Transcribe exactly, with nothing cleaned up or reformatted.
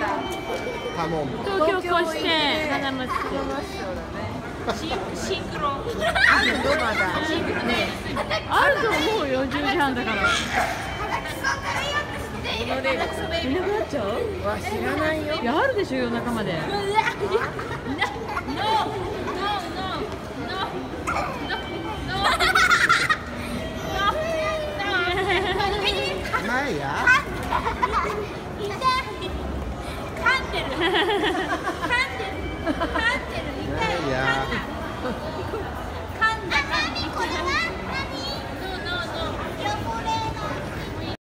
頼む。 東京越して花町。 シンシンクロ。 あるのまだ。 シンクロね。 あると思うよ、じゅうじはんだから。 このレースいなくなっちゃう？ は知らないよ。 いや、あるでしょ、夜中まで。 ないや。 噛んでる。噛んでる。噛んでる。 ないや。